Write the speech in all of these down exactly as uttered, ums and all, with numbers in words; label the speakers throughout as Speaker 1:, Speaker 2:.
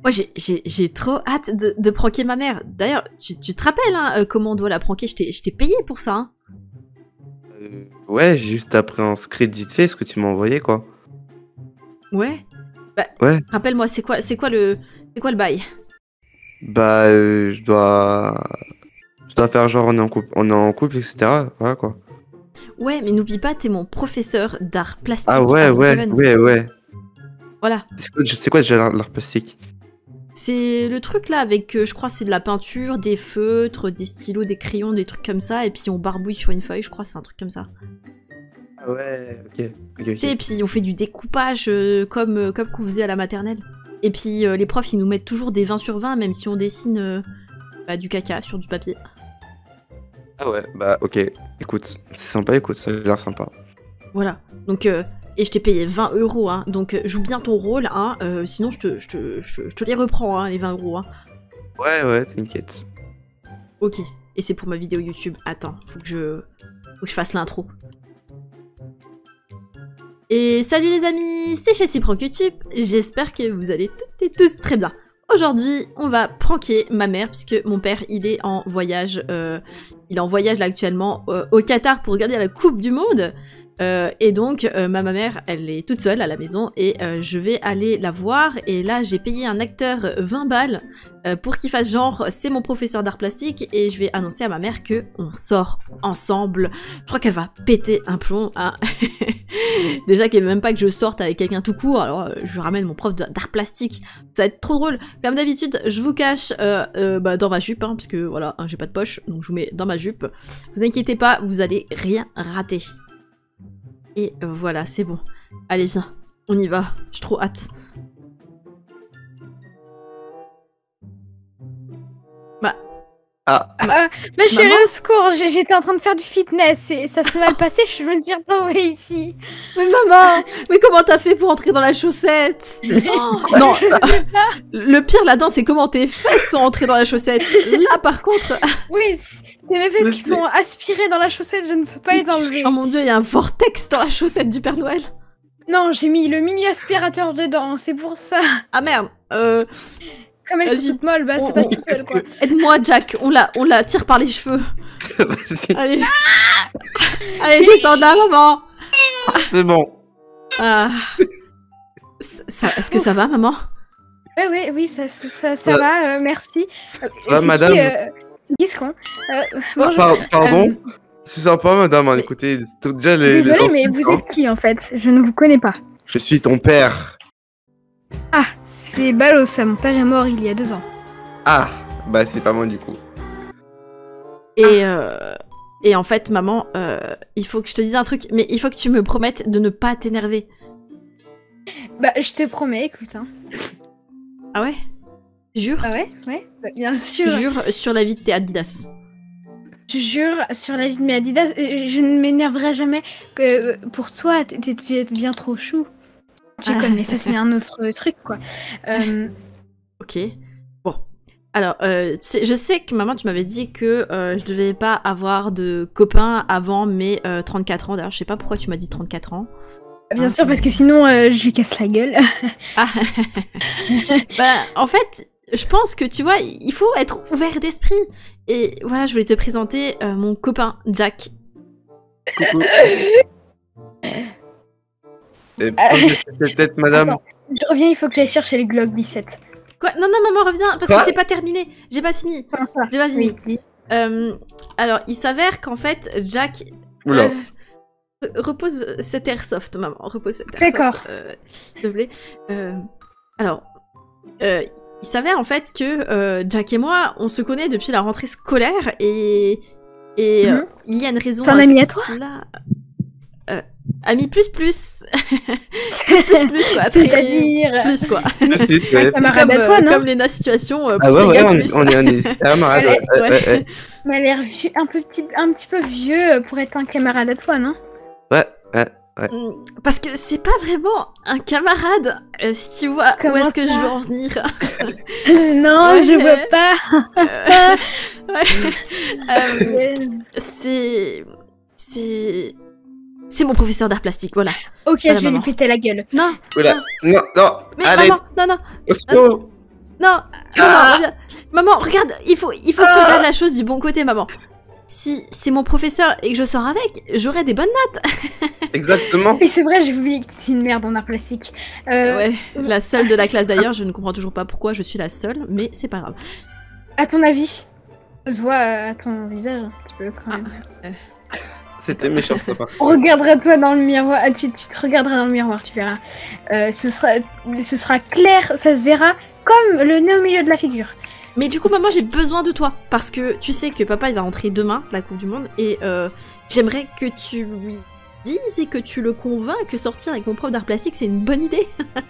Speaker 1: Moi, j'ai trop hâte de, de pranker ma mère. D'ailleurs, tu, tu te rappelles hein, euh, comment on doit la pranker? Je t'ai payé pour ça. Hein.
Speaker 2: Euh, ouais, j'ai juste appris un script vite fait, ce que tu m'as envoyé, quoi.
Speaker 1: Ouais. Bah,
Speaker 2: ouais.
Speaker 1: Rappelle-moi, c'est quoi, c'est quoi le, c'est quoi le bail?
Speaker 2: Bah, euh, je dois, je dois faire genre on est en couple, on est en couple, et cetera. Voilà quoi.
Speaker 1: Ouais, mais n'oublie pas, t'es mon professeur d'art plastique.
Speaker 2: Ah ouais, ouais, ouais, ouais.
Speaker 1: Voilà.
Speaker 2: C'est quoi, quoi déjà l'art plastique?
Speaker 1: C'est le truc là avec, euh, je crois, c'est de la peinture, des feutres, des stylos, des crayons, des trucs comme ça, et puis on barbouille sur une feuille, je crois, c'est un truc comme ça.
Speaker 2: Ah ouais, ok. okay, okay.
Speaker 1: Tu sais, et puis on fait du découpage euh, comme, euh, comme qu'on faisait à la maternelle. Et puis euh, les profs, ils nous mettent toujours des vingt sur vingt, même si on dessine euh, bah, du caca sur du papier.
Speaker 2: Ah ouais, bah ok. Écoute, c'est sympa, écoute, ça a l'air sympa.
Speaker 1: Voilà, donc... Euh, et je t'ai payé vingt euros, hein, donc euh, joue bien ton rôle, hein, euh, sinon je te, je, te, je, je te les reprends, hein, les vingt euros. Hein.
Speaker 2: Ouais, ouais, t'inquiète.
Speaker 1: Ok, et c'est pour ma vidéo YouTube. Attends, faut que je, faut que je fasse l'intro. Et salut les amis, c'est Chelsea Prank YouTube, j'espère que vous allez toutes et tous très bien. Aujourd'hui, on va pranker ma mère, puisque mon père, il est en voyage, euh, il est en voyage là actuellement euh, au Qatar pour regarder la Coupe du Monde. Euh, et donc euh, ma, ma mère elle est toute seule à la maison et euh, je vais aller la voir et là j'ai payé un acteur vingt balles euh, pour qu'il fasse genre c'est mon professeur d'art plastique et je vais annoncer à ma mère que on sort ensemble. Je crois qu'elle va péter un plomb hein. Déjà qu'elle veut même pas que je sorte avec quelqu'un tout court, alors euh, je ramène mon prof d'art plastique, ça va être trop drôle. Comme d'habitude je vous cache euh, euh, bah, dans ma jupe hein, parce que voilà hein, j'ai pas de poche donc je vous mets dans ma jupe. Vous inquiétez pas, vous allez rien rater. Et euh, voilà, c'est bon. Allez, viens, on y va. J'ai trop hâte. Bah...
Speaker 2: Ah.
Speaker 3: Euh, ma chérie, au secours, j'étais en train de faire du fitness et ça s'est mal passé, je me suis retrouvée ici.
Speaker 1: Mais maman, mais comment t'as fait pour entrer dans la chaussette? Oh, non,
Speaker 3: je sais pas.
Speaker 1: Le pire là-dedans, c'est comment tes fesses sont entrées dans la chaussette. Là, par contre...
Speaker 3: Oui, c'est mes fesses qui sont aspirées dans la chaussette, je ne peux pas les enlever.
Speaker 1: Oh mon dieu, il y a un vortex dans la chaussette du Père Noël.
Speaker 3: Non, j'ai mis le mini aspirateur dedans, c'est pour ça.
Speaker 1: Ah merde, euh...
Speaker 3: Comme elles sont toutes molles, bah c'est pas tout seul quoi.
Speaker 1: Aide-moi Jack, on la, on la tire par les cheveux. Allez. Allez, descends de là, maman.
Speaker 2: C'est bon.
Speaker 1: Ah. Ça, Est-ce que ça va, maman?
Speaker 3: Oui, oui, oui, ça, ça, ça, ça euh, va, euh, merci.
Speaker 2: Ça va, madame
Speaker 3: qui, euh, Giscon euh, bonjour.
Speaker 2: Par Pardon
Speaker 3: euh,
Speaker 2: C'est sympa, madame, hein, écoutez, déjà les...
Speaker 3: Désolée,
Speaker 2: les
Speaker 3: mais vous êtes qui, en fait? Je ne vous connais pas.
Speaker 2: Je suis ton père.
Speaker 3: Ah, c'est ballot ça, mon père est mort il y a deux ans.
Speaker 2: Ah, bah c'est pas moi du coup.
Speaker 1: Et, euh, et en fait, maman, euh, il faut que je te dise un truc, mais il faut que tu me promettes de ne pas t'énerver.
Speaker 3: Bah, je te promets, écoute. Hein.
Speaker 1: Ah ouais? Jure?
Speaker 3: Ah ouais? Ouais, bah, bien sûr.
Speaker 1: Jure sur la vie de tes Adidas.
Speaker 3: Je jure sur la vie de mes Adidas, je ne m'énerverai jamais que pour toi, tu es bien trop chou. Tu ah. connais, ça c'est un autre truc quoi. Euh...
Speaker 1: Ok. Bon. Alors, euh, je sais que maman, tu m'avais dit que euh, je devais pas avoir de copains avant mes euh, trente-quatre ans. D'ailleurs, je sais pas pourquoi tu m'as dit trente-quatre ans.
Speaker 3: Bien ah, sûr, parce que sinon, euh, je lui casse la gueule.
Speaker 1: Ah. Bah, en fait, je pense que, tu vois, il faut être ouvert d'esprit. Et voilà, je voulais te présenter euh, mon copain, Jack.
Speaker 2: Coucou. Et peut-être, madame.
Speaker 3: Attends, je reviens, il faut que j'aille chercher les Glock dix-sept.
Speaker 1: Quoi? Non, non, maman, reviens, parce Quoi que c'est pas terminé. J'ai pas fini.
Speaker 3: Comment ça?
Speaker 1: J'ai pas fini.
Speaker 3: Oui, oui.
Speaker 1: Euh, alors, il s'avère qu'en fait, Jack...
Speaker 2: Oula.
Speaker 1: Euh, repose cet airsoft, maman. Repose cet airsoft.
Speaker 3: D'accord.
Speaker 1: Euh, S'il te plaît. Euh, alors, euh, il s'avère en fait que euh, Jack et moi, on se connaît depuis la rentrée scolaire et... Et mm-hmm. euh, il y a une raison...
Speaker 3: C'est un ami à toi
Speaker 1: là. Euh, Ami plus plus. plus plus plus quoi.
Speaker 3: C'est-à-dire
Speaker 1: plus quoi.
Speaker 3: C'est un camarade à toi, non?
Speaker 1: Comme Lena Situation, euh,
Speaker 2: plus ah ouais, ouais, plus. On, on est, on est camarades.
Speaker 3: Ouais,
Speaker 2: ouais, ouais. Ouais, ouais.
Speaker 3: Mais elle a l'air un, peu petit, un petit peu vieux pour être un camarade à toi, non?
Speaker 2: Ouais, ouais, ouais.
Speaker 1: Parce que c'est pas vraiment un camarade, euh, si tu vois Comment où est-ce que je veux en venir.
Speaker 3: Non, ouais, je vois pas.
Speaker 1: euh, euh, c'est... C'est... C'est mon professeur d'art plastique, voilà.
Speaker 3: Ok,
Speaker 1: voilà,
Speaker 3: je vais
Speaker 1: maman.
Speaker 3: lui péter la gueule.
Speaker 1: Non.
Speaker 2: Oula. Non, non.
Speaker 1: Mais
Speaker 2: allez.
Speaker 1: maman, non, non.
Speaker 2: Au secours.
Speaker 1: Non, maman, reviens. Maman, regarde, il faut, il faut que tu regardes la chose du bon côté, maman. Si c'est mon professeur et que je sors avec, j'aurai des bonnes notes.
Speaker 2: Exactement.
Speaker 3: Et c'est vrai, j'ai oublié que c'est une merde en art plastique. Euh,
Speaker 1: Ouais, la seule de la classe d'ailleurs, je ne comprends toujours pas pourquoi je suis la seule, mais c'est pas grave.
Speaker 3: À ton avis, ça se voit à ton visage, un petit peu quand même.
Speaker 1: Ah, euh,
Speaker 2: C'était méchant ça par
Speaker 3: On regardera toi dans le miroir, ah, tu, tu te regarderas dans le miroir, tu verras. Euh, ce, sera, ce sera clair, ça se verra comme le nez au milieu de la figure.
Speaker 1: Mais du coup, maman, j'ai besoin de toi. Parce que tu sais que papa, il va rentrer demain, la Coupe du Monde. Et euh, j'aimerais que tu lui dises et que tu le convainques que sortir avec mon prof d'art plastique, c'est une bonne idée.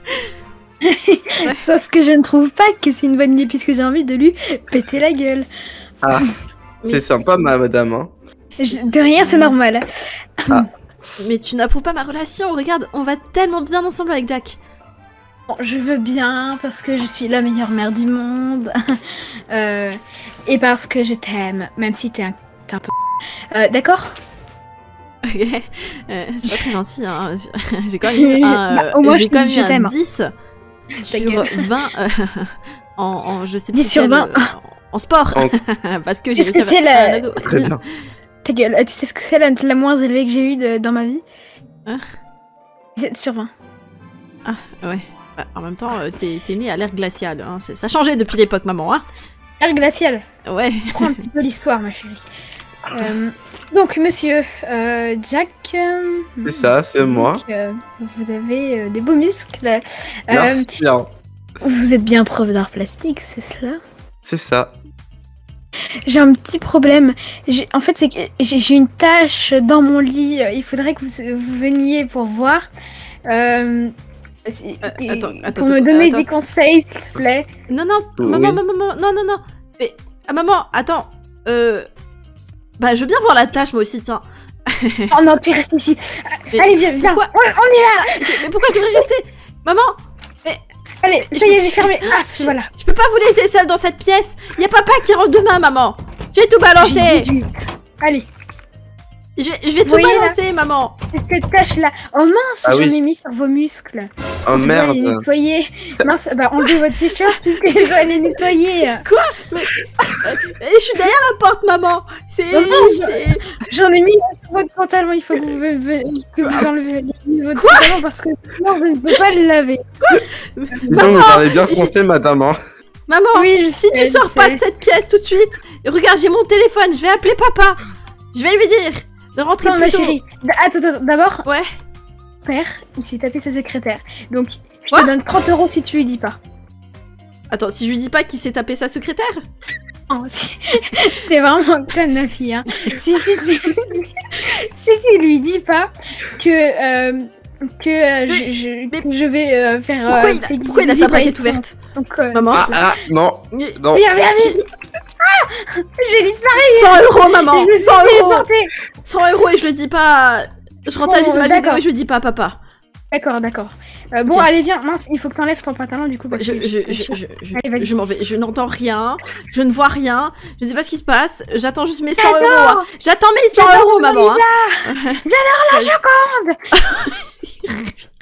Speaker 1: Ouais.
Speaker 3: Sauf que je ne trouve pas que c'est une bonne idée puisque j'ai envie de lui péter la gueule.
Speaker 2: Ah,
Speaker 1: Mais
Speaker 2: c'est sympa, ma madame. Hein.
Speaker 3: Je- de rien, c'est normal.
Speaker 1: Mais tu n'approuves pas ma relation. Regarde, on va tellement bien ensemble avec Jack.
Speaker 3: Bon, je veux bien parce que je suis la meilleure mère du monde. Euh, et parce que je t'aime, même si t'es un, t'es un peu... Euh, D'accord.
Speaker 1: Ok. Euh, c'est pas très gentil, hein. J'ai quand même eu un,
Speaker 3: Bah,
Speaker 1: euh,
Speaker 3: au moins,
Speaker 1: j'ai
Speaker 3: je
Speaker 1: quand
Speaker 3: te
Speaker 1: même
Speaker 3: dis
Speaker 1: eu
Speaker 3: je
Speaker 1: un
Speaker 3: t'aime.
Speaker 1: dix
Speaker 3: Ta
Speaker 1: sur
Speaker 3: gueule.
Speaker 1: vingt euh, en, en je sais
Speaker 3: dix
Speaker 1: plus
Speaker 3: sur
Speaker 1: quel,
Speaker 3: vingt.
Speaker 1: euh, en sport.
Speaker 2: En-
Speaker 1: Parce que j'ai
Speaker 3: Qu'est-ce que
Speaker 1: réussi à
Speaker 3: c'est
Speaker 1: faire
Speaker 3: la-
Speaker 1: un ado.
Speaker 2: Très bien.
Speaker 3: Ta gueule. Tu sais ce que c'est la, la moins élevée que j'ai eue de- dans ma vie
Speaker 1: Hein
Speaker 3: sept sur vingt.
Speaker 1: Ah, ouais. Bah, en même temps, euh, t'es t'es né à l'ère glaciale. Hein. c'est- Ça a changé depuis l'époque, maman. Hein.
Speaker 3: Air glacial.
Speaker 1: Ouais.
Speaker 3: Prends un petit peu l'histoire, ma chérie. Euh, donc, monsieur euh, Jack. euh,
Speaker 2: C'est ça, c'est
Speaker 3: donc,
Speaker 2: moi.
Speaker 3: euh, vous avez euh, des beaux muscles. Euh,
Speaker 2: Merci bien.
Speaker 3: vous êtes bien prof d'art plastique, c'est cela?
Speaker 2: C'est ça.
Speaker 3: J'ai un petit problème. J'ai- En fait, c'est que j'ai j'ai une tache dans mon lit. Il faudrait que vous, vous veniez pour voir. Euh, c'est-
Speaker 1: Euh,
Speaker 3: et-
Speaker 1: attends, attends,
Speaker 3: pour me
Speaker 1: attends,
Speaker 3: donner
Speaker 1: attends.
Speaker 3: des conseils, s'il te plaît.
Speaker 1: Non, non,
Speaker 2: Oui.
Speaker 1: maman, maman, maman, non, non, non. Mais, ah, maman, attends. Euh. Bah, je veux bien voir la tâche, moi aussi, tiens.
Speaker 3: Oh non, tu restes ici.
Speaker 1: Mais
Speaker 3: Allez, viens, viens.
Speaker 1: pourquoi-
Speaker 3: On, on y va.
Speaker 1: J'ai- Mais pourquoi je devrais rester? Maman,
Speaker 3: Allez, ça y est, j'ai fermé. Ah,
Speaker 1: je,
Speaker 3: voilà.
Speaker 1: je peux pas vous laisser seule dans cette pièce. Y a papa qui rentre demain, maman. Je vais tout
Speaker 3: J'ai
Speaker 1: balancer.
Speaker 3: dix-huit. Allez,
Speaker 1: Je vais, je vais tout
Speaker 3: voyez, là
Speaker 1: balancer, maman.
Speaker 3: c'est cette tache-là. Oh mince,
Speaker 2: Ah
Speaker 3: j'en
Speaker 2: oui.
Speaker 3: ai mis sur vos muscles.
Speaker 2: Oh
Speaker 3: Je dois les
Speaker 2: merde.
Speaker 3: nettoyer. Mince, bah enlevez votre t-shirt puisque je dois les nettoyer.
Speaker 1: Et je suis derrière la porte, maman. C'est.
Speaker 3: Non, non, je-
Speaker 1: c'est-
Speaker 3: J'en ai mis sur votre pantalon. Il faut que vous, ve- que vous enlevez votre pantalon parce que sinon je ne peux pas le laver.
Speaker 2: Disons, vous parlez bien
Speaker 1: j'ai-
Speaker 2: français, madame. Hein.
Speaker 1: Maman,
Speaker 3: Oui, je
Speaker 1: si
Speaker 3: sais,
Speaker 1: tu sors
Speaker 3: je
Speaker 1: pas
Speaker 3: sais.
Speaker 1: de cette pièce tout de suite, regarde, j'ai mon téléphone, je vais appeler papa. Je vais lui dire de rentrer
Speaker 3: Non,
Speaker 1: plus
Speaker 3: ma
Speaker 1: tôt.
Speaker 3: chérie. D- Attends, attends, d'abord,
Speaker 1: Ouais.
Speaker 3: père, il s'est tapé sa secrétaire. Donc, je
Speaker 1: Quoi
Speaker 3: te donne trente euros si tu lui dis pas.
Speaker 1: Attends, si je lui dis pas qu'il s'est tapé sa secrétaire.
Speaker 3: Oh, si... T'es vraiment conne, ma fille. Hein. si, si, si... si tu lui dis pas que, euh, que, euh, je, je-
Speaker 1: mais-
Speaker 3: que je vais euh, faire...
Speaker 1: Pourquoi
Speaker 3: euh,
Speaker 1: il a,
Speaker 3: des-
Speaker 1: pourquoi il a
Speaker 3: des
Speaker 1: sa
Speaker 3: livres
Speaker 1: plaquette
Speaker 3: avec son-
Speaker 1: ouverte?
Speaker 3: Donc, euh,
Speaker 1: Maman.
Speaker 2: Ah, ah, non,
Speaker 1: Mais-
Speaker 2: non.
Speaker 3: Viens, viens vite. Ah, j'ai disparu.
Speaker 1: cent euros, maman.
Speaker 3: Je me suis
Speaker 1: cent euros.
Speaker 3: téléportée.
Speaker 1: cent euros et je le dis pas. Je rentabilise
Speaker 3: Bon,
Speaker 1: ma
Speaker 3: d'accord.
Speaker 1: vidéo et je le dis pas à papa.
Speaker 3: D'accord, d'accord. Euh, bon,
Speaker 1: Ok.
Speaker 3: allez, viens. Mince, il faut que t'enlèves ton pantalon du coup. parce
Speaker 1: Je,
Speaker 3: que
Speaker 1: je,
Speaker 3: je-
Speaker 1: je, je, je,
Speaker 3: Allez, vas-y.
Speaker 1: je m'en vais. Je n'entends rien. Je ne vois rien. Je ne sais pas ce qui se passe. J'attends juste mes cent euros.
Speaker 3: J'adore.
Speaker 1: hein. J'attends mes cent
Speaker 3: J'adore
Speaker 1: euros,
Speaker 3: mon
Speaker 1: maman. hein.
Speaker 3: J'adore la Joconde.